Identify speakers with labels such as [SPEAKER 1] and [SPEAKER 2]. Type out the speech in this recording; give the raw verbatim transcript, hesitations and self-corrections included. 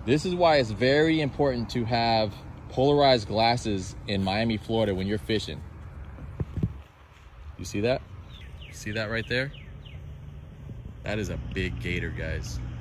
[SPEAKER 1] This is why it's very important to have polarized glasses in Miami, Florida when you're fishing. You see that? See that right there? That is a big gator, guys.